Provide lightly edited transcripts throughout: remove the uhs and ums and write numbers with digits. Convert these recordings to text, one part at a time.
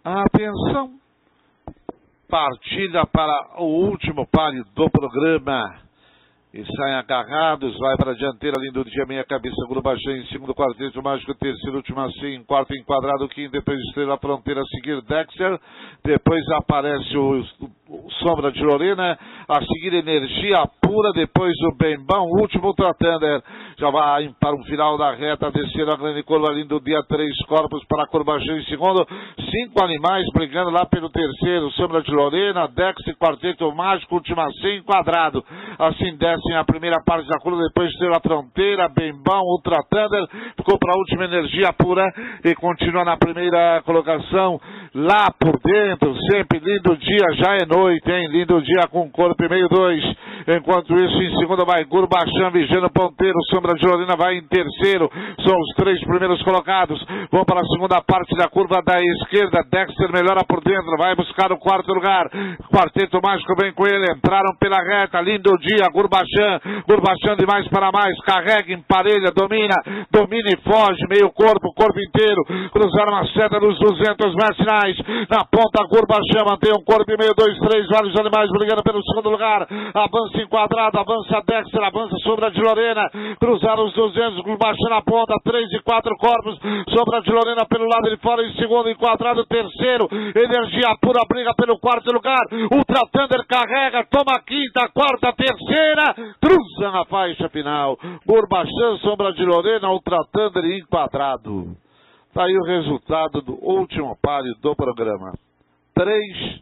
Atenção, partida para o último páreo do programa. E saem agarrados, vai para a dianteira, lindo dia, meia cabeça, grupo baixinho, em segundo quarteto mágico, terceiro, último assim, quarto enquadrado, quinto, depois estrela fronteira, a seguir Dexter, depois aparece o Sombra de Lorena, a seguir Energia Pura, depois o Bembão, último Ultra Thunder, já vai para o final da reta, descer a grande curva, lindo dia, 3 corpos para a curva baixinho em segundo, 5 animais brigando lá pelo terceiro, Sombra de Lorena, Dexter, quarteto mágico, último assim, enquadrado, assim desce a primeira parte da curva, depois Estrela Fronteira, Bembão, Ultra Thunder, ficou para a última Energia Pura e continua na primeira colocação, lá por dentro, sempre lindo dia, já é noite, hein? Lindo dia com corpo e meio 2, enquanto isso em segunda vai Gurbachan, Vigiano Ponteiro, Sombra de Lorena vai em terceiro, são os 3 primeiros colocados, vão para a segunda parte da curva da esquerda, Dexter melhora por dentro, vai buscar o quarto lugar, Quarteto Mágico vem com ele, entraram pela reta, lindo dia, Gurbachan de mais para mais, carrega, emparelha, domina e foge, meio corpo inteiro, cruzaram a seta dos 200 metros finais, na ponta Gurbachan mantém um corpo e meio, 2, 3, vários animais brigando pelo segundo lugar, avança enquadrado, avança Dexter, avança Sombra de Lorena, cruzaram os 200, Gurbachan na ponta, 3 e 4 corpos, Sombra de Lorena pelo lado de fora, em segundo, enquadrado, terceiro, Energia Pura briga pelo quarto lugar, Ultra Thunder carrega, toma a quinta, quarta, terceira, cruza na faixa final, Gurbachan, Sombra de Lorena, Ultra Thunder enquadrado. Está aí o resultado do último páreo do programa. 3,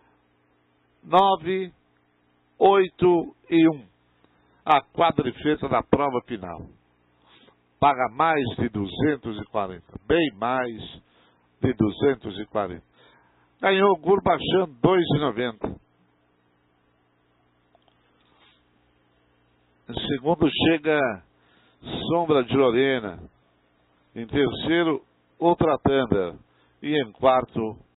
9, 8 e 1. A quadrifeta da prova final. Paga mais de 240. Bem mais de 240. Ganhou Gurbachan 2,90. Em segundo chega Sombra de Lorena. Em terceiro, Ultra Thunder. E em quarto,